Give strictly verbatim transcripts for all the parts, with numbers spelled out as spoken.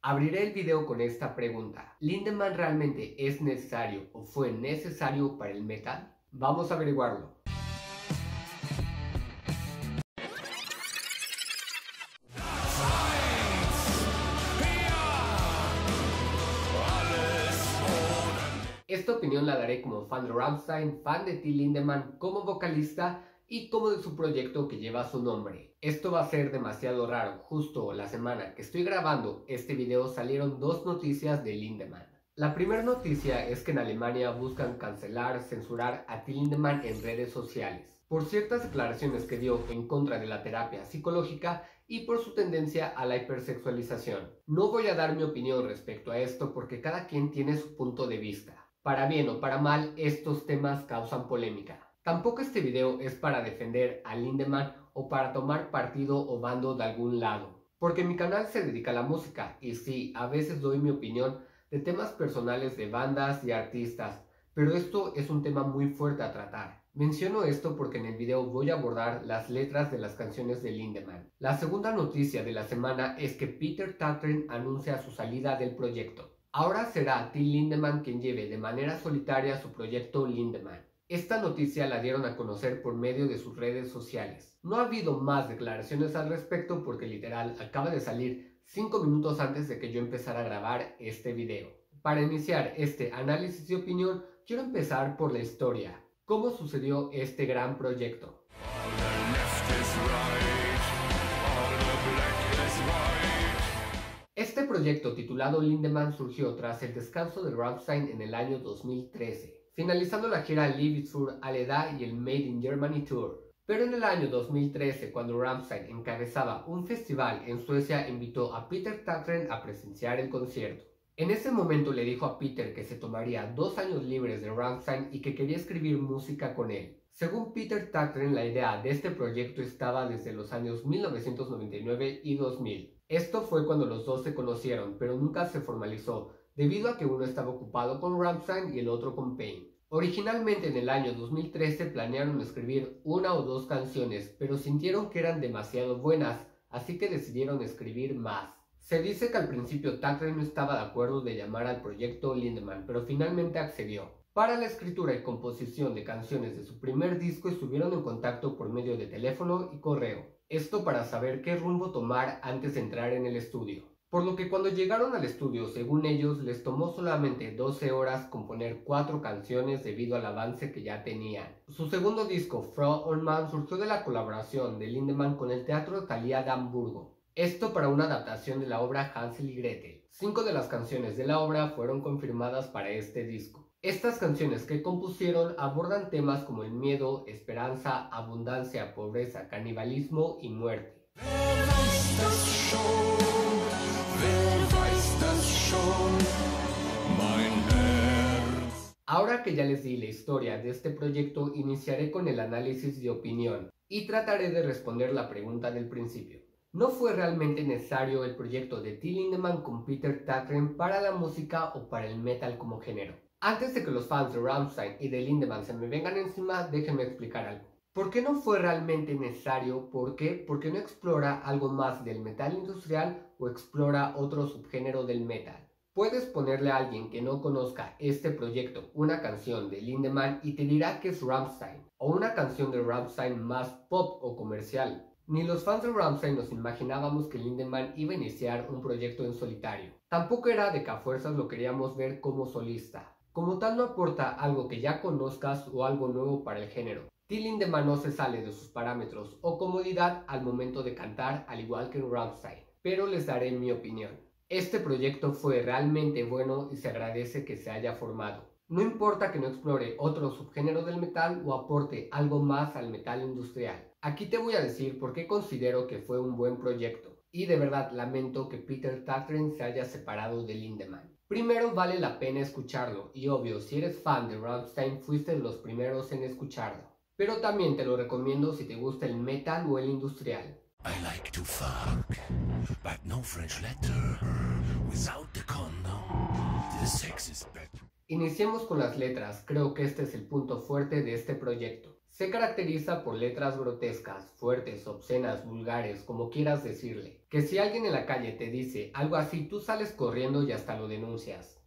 Abriré el video con esta pregunta. ¿Lindemann realmente es necesario o fue necesario para el metal? Vamos a averiguarlo. Esta opinión la daré como fan de Rammstein, fan de Till Lindemann como vocalista y como de su proyecto que lleva su nombre. Esto va a ser demasiado raro. Justo la semana que estoy grabando este video salieron dos noticias de Lindemann. La primera noticia es que en Alemania buscan cancelar, censurar a Till Lindemann en redes sociales por ciertas declaraciones que dio en contra de la terapia psicológica y por su tendencia a la hipersexualización. No voy a dar mi opinión respecto a esto porque cada quien tiene su punto de vista. Para bien o para mal, estos temas causan polémica. Tampoco este video es para defender a Lindemann o para tomar partido o bando de algún lado, porque mi canal se dedica a la música y sí, a veces doy mi opinión de temas personales de bandas y artistas, pero esto es un tema muy fuerte a tratar. Menciono esto porque en el video voy a abordar las letras de las canciones de Lindemann. La segunda noticia de la semana es que Peter Tägtgren anuncia su salida del proyecto. Ahora será Till Lindemann quien lleve de manera solitaria su proyecto Lindemann. Esta noticia la dieron a conocer por medio de sus redes sociales. No ha habido más declaraciones al respecto porque literal acaba de salir cinco minutos antes de que yo empezara a grabar este video. Para iniciar este análisis de opinión, quiero empezar por la historia. ¿Cómo sucedió este gran proyecto? Este proyecto titulado Lindemann surgió tras el descanso de Rammstein en el año dos mil trece, finalizando la gira Live für alle da y el Made in Germany Tour. Pero en el año dos mil trece, cuando Rammstein encabezaba un festival en Suecia, invitó a Peter Tägtgren a presenciar el concierto. En ese momento le dijo a Peter que se tomaría dos años libres de Rammstein y que quería escribir música con él. Según Peter Tägtgren, la idea de este proyecto estaba desde los años mil novecientos noventa y nueve y dos mil. Esto fue cuando los dos se conocieron, pero nunca se formalizó, debido a que uno estaba ocupado con Rammstein y el otro con Pain. Originalmente en el año dos mil trece planearon escribir una o dos canciones, pero sintieron que eran demasiado buenas, así que decidieron escribir más. Se dice que al principio Tägtgren no estaba de acuerdo de llamar al proyecto Lindemann, pero finalmente accedió. Para la escritura y composición de canciones de su primer disco estuvieron en contacto por medio de teléfono y correo. Esto para saber qué rumbo tomar antes de entrar en el estudio. Por lo que cuando llegaron al estudio, según ellos, les tomó solamente doce horas componer cuatro canciones debido al avance que ya tenían. Su segundo disco, Frau und Mann, surgió de la colaboración de Lindemann con el Teatro Thalia de Hamburgo. Esto para una adaptación de la obra Hansel y Gretel. Cinco de las canciones de la obra fueron confirmadas para este disco. Estas canciones que compusieron abordan temas como el miedo, esperanza, abundancia, pobreza, canibalismo y muerte. Ahora que ya les di la historia de este proyecto, iniciaré con el análisis de opinión y trataré de responder la pregunta del principio. ¿No fue realmente necesario el proyecto de Till Lindemann con Peter Tägtgren para la música o para el metal como género? Antes de que los fans de Rammstein y de Lindemann se me vengan encima, déjenme explicar algo. ¿Por qué no fue realmente necesario? ¿Por qué? Porque no explora algo más del metal industrial o explora otro subgénero del metal. Puedes ponerle a alguien que no conozca este proyecto una canción de Lindemann y te dirá que es Rammstein, o una canción de Rammstein más pop o comercial. Ni los fans de Rammstein nos imaginábamos que Lindemann iba a iniciar un proyecto en solitario. Tampoco era de que a fuerzas lo queríamos ver como solista. Como tal no aporta algo que ya conozcas o algo nuevo para el género. Till Lindemann no se sale de sus parámetros o comodidad al momento de cantar, al igual que en Rammstein, pero les daré mi opinión. Este proyecto fue realmente bueno y se agradece que se haya formado. No importa que no explore otro subgénero del metal o aporte algo más al metal industrial. Aquí te voy a decir por qué considero que fue un buen proyecto. Y de verdad lamento que Peter Tägtgren se haya separado de Lindemann. Primero vale la pena escucharlo y obvio si eres fan de Rammstein fuiste de los primeros en escucharlo. Pero también te lo recomiendo si te gusta el metal o el industrial. I like to fuck, but no French letter. Without the condom, the sex is better. Iniciemos con las letras, creo que este es el punto fuerte de este proyecto. Se caracteriza por letras grotescas, fuertes, obscenas, vulgares, como quieras decirle. Que si alguien en la calle te dice algo así, tú sales corriendo y hasta lo denuncias.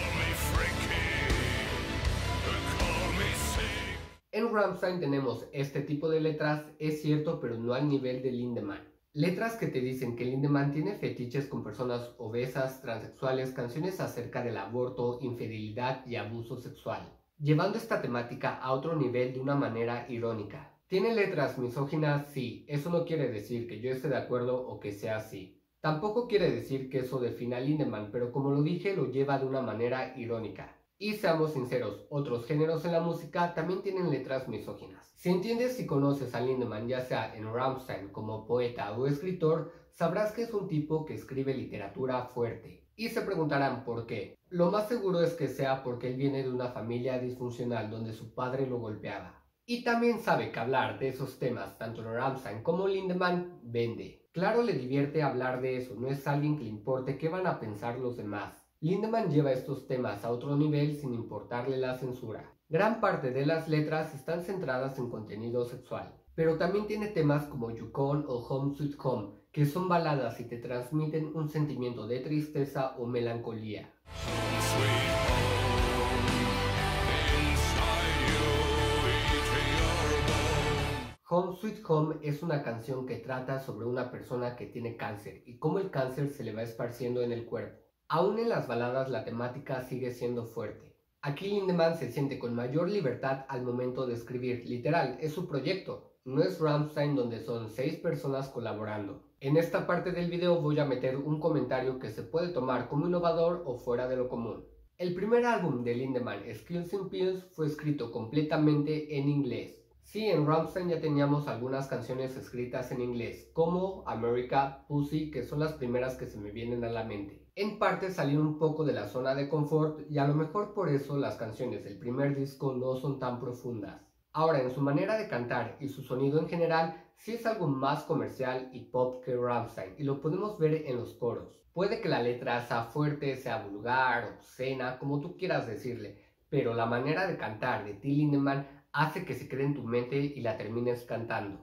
En Rammstein tenemos este tipo de letras, es cierto, pero no al nivel de Lindemann. Letras que te dicen que Lindemann tiene fetiches con personas obesas, transexuales, canciones acerca del aborto, infidelidad y abuso sexual, llevando esta temática a otro nivel de una manera irónica. ¿Tiene letras misóginas? Sí, eso no quiere decir que yo esté de acuerdo o que sea así. Tampoco quiere decir que eso defina a Lindemann, pero como lo dije, lo lleva de una manera irónica. Y seamos sinceros, otros géneros en la música también tienen letras misóginas. Si entiendes y conoces a Lindemann, ya sea en Rammstein como poeta o escritor, sabrás que es un tipo que escribe literatura fuerte. Y se preguntarán por qué. Lo más seguro es que sea porque él viene de una familia disfuncional donde su padre lo golpeaba. Y también sabe que hablar de esos temas, tanto en Rammstein como Lindemann, vende. Claro, le divierte hablar de eso, no es alguien que le importe qué van a pensar los demás. Lindemann lleva estos temas a otro nivel sin importarle la censura. Gran parte de las letras están centradas en contenido sexual, pero también tiene temas como Yukon o Home Sweet Home, que son baladas y te transmiten un sentimiento de tristeza o melancolía. Home Sweet Home es una canción que trata sobre una persona que tiene cáncer y cómo el cáncer se le va esparciendo en el cuerpo. Aún en las baladas la temática sigue siendo fuerte. Aquí Lindemann se siente con mayor libertad al momento de escribir, literal, es su proyecto. No es Rammstein donde son seis personas colaborando. En esta parte del video voy a meter un comentario que se puede tomar como innovador o fuera de lo común. El primer álbum de Lindemann, Skills and Pills, fue escrito completamente en inglés. Sí, en Rammstein ya teníamos algunas canciones escritas en inglés, como America, Pussy, que son las primeras que se me vienen a la mente. En parte salieron un poco de la zona de confort y a lo mejor por eso las canciones del primer disco no son tan profundas. Ahora, en su manera de cantar y su sonido en general, sí es algo más comercial y pop que Rammstein, y lo podemos ver en los coros. Puede que la letra sea fuerte, sea vulgar, obscena, como tú quieras decirle, pero la manera de cantar de Till Lindemann hace que se quede en tu mente y la termines cantando.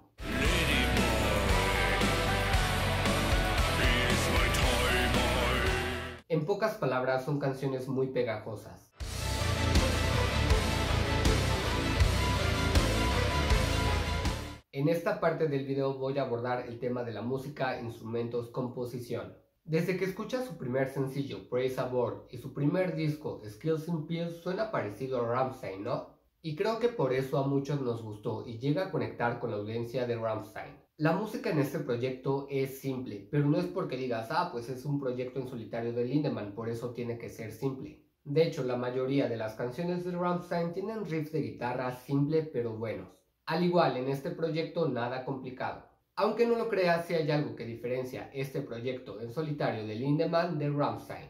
En pocas palabras, son canciones muy pegajosas. En esta parte del video voy a abordar el tema de la música, instrumentos, composición. Desde que escuchas su primer sencillo, Praise Aboard, y su primer disco, Skills and Pills, suena parecido a Rammstein, ¿no? Y creo que por eso a muchos nos gustó y llega a conectar con la audiencia de Rammstein. La música en este proyecto es simple, pero no es porque digas, ah, pues es un proyecto en solitario de Lindemann, por eso tiene que ser simple. De hecho, la mayoría de las canciones de Rammstein tienen riffs de guitarra simple pero buenos. Al igual, en este proyecto nada complicado. Aunque no lo creas, sí hay algo que diferencia este proyecto en solitario de Lindemann de Rammstein.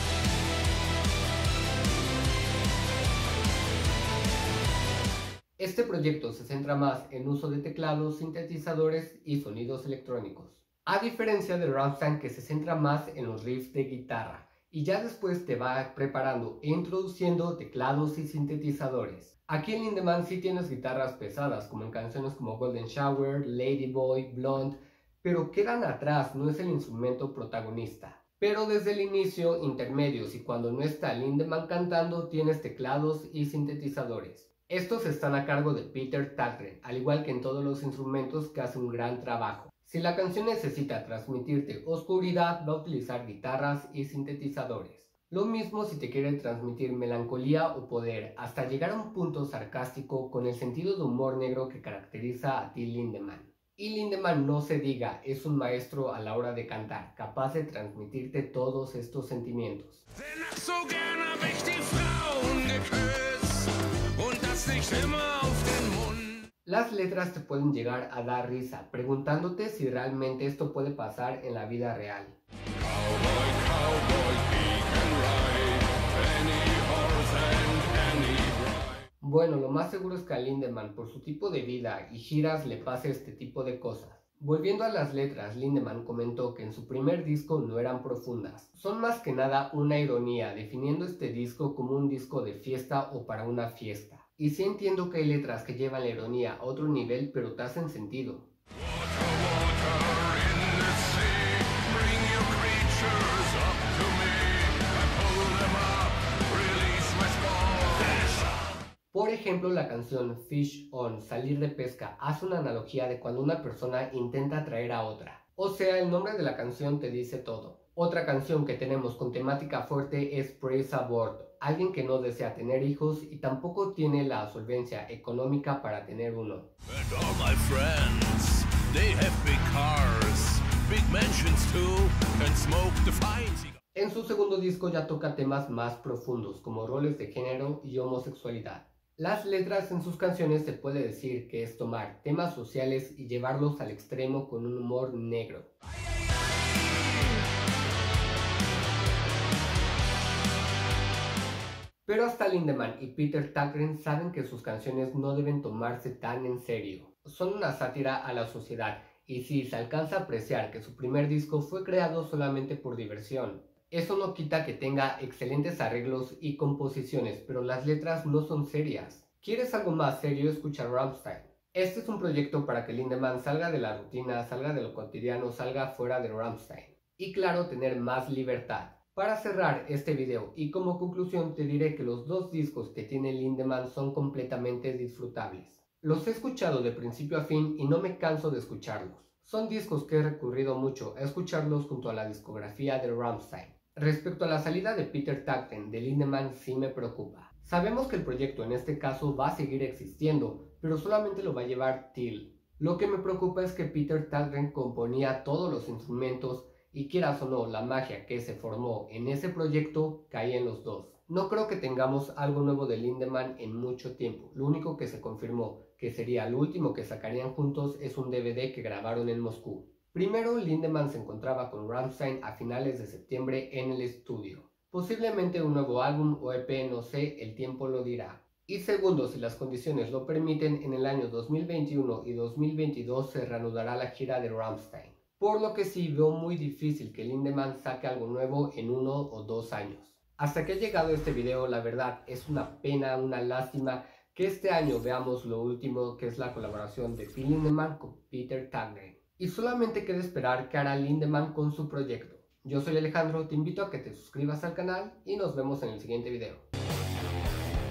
Este proyecto se centra más en uso de teclados, sintetizadores y sonidos electrónicos, a diferencia de Rammstein, que se centra más en los riffs de guitarra y ya después te va preparando e introduciendo teclados y sintetizadores. Aquí en Lindemann sí tienes guitarras pesadas, como en canciones como Golden Shower, Ladyboy, Blonde, pero quedan atrás, no es el instrumento protagonista. Pero desde el inicio, intermedios y cuando no está Lindemann cantando, tienes teclados y sintetizadores. Estos están a cargo de Peter Tägtgren, al igual que en todos los instrumentos, que hace un gran trabajo. Si la canción necesita transmitirte oscuridad, va a utilizar guitarras y sintetizadores. Lo mismo si te quiere transmitir melancolía o poder, hasta llegar a un punto sarcástico con el sentido de humor negro que caracteriza a Till Lindemann. Y Lindemann, no se diga, es un maestro a la hora de cantar, capaz de transmitirte todos estos sentimientos. Las letras te pueden llegar a dar risa, preguntándote si realmente esto puede pasar en la vida real. Cowboy, cowboy, he can ride any horse and any bride. Bueno, lo más seguro es que a Lindemann, por su tipo de vida y giras, le pase este tipo de cosas. Volviendo a las letras, Lindemann comentó que en su primer disco no eran profundas. Son más que nada una ironía, definiendo este disco como un disco de fiesta o para una fiesta. Y sí entiendo que hay letras que llevan la ironía a otro nivel, pero te hacen sentido. Por ejemplo, la canción Fish On, Salir de Pesca, hace una analogía de cuando una persona intenta atraer a otra. O sea, el nombre de la canción te dice todo. Otra canción que tenemos con temática fuerte es Praise Aboard, alguien que no desea tener hijos y tampoco tiene la solvencia económica para tener uno. And all my friends, they have big cars, big mansions too, and smoke the fine cigars. En su segundo disco ya toca temas más profundos como roles de género y homosexualidad. Las letras en sus canciones se puede decir que es tomar temas sociales y llevarlos al extremo con un humor negro. Pero hasta Lindemann y Peter Tägtgren saben que sus canciones no deben tomarse tan en serio. Son una sátira a la sociedad y sí se alcanza a apreciar que su primer disco fue creado solamente por diversión. Eso no quita que tenga excelentes arreglos y composiciones, pero las letras no son serias. ¿Quieres algo más serio? Escucha Rammstein. Este es un proyecto para que Lindemann salga de la rutina, salga de lo cotidiano, salga fuera de Rammstein. Y claro, tener más libertad. Para cerrar este video y como conclusión te diré que los dos discos que tiene Lindemann son completamente disfrutables. Los he escuchado de principio a fin y no me canso de escucharlos. Son discos que he recurrido mucho a escucharlos junto a la discografía de Rammstein. Respecto a la salida de Peter Tägtgren de Lindemann sí me preocupa. Sabemos que el proyecto en este caso va a seguir existiendo, pero solamente lo va a llevar Till. Lo que me preocupa es que Peter Tägtgren componía todos los instrumentos y quieras o no, la magia que se formó en ese proyecto caía en los dos. No creo que tengamos algo nuevo de Lindemann en mucho tiempo. Lo único que se confirmó que sería lo último que sacarían juntos es un D V D que grabaron en Moscú. Primero, Lindemann se encontraba con Rammstein a finales de septiembre en el estudio. Posiblemente un nuevo álbum o E P, no sé, el tiempo lo dirá. Y segundo, si las condiciones lo permiten, en el año dos mil veintiuno y dos mil veintidós se reanudará la gira de Rammstein. Por lo que sí veo muy difícil que Lindemann saque algo nuevo en uno o dos años. Hasta que ha llegado este video, la verdad es una pena, una lástima que este año veamos lo último, que es la colaboración de Till Lindemann con Peter Tägtgren. Y solamente queda esperar qué hará Lindemann con su proyecto. Yo soy Alejandro, te invito a que te suscribas al canal y nos vemos en el siguiente video.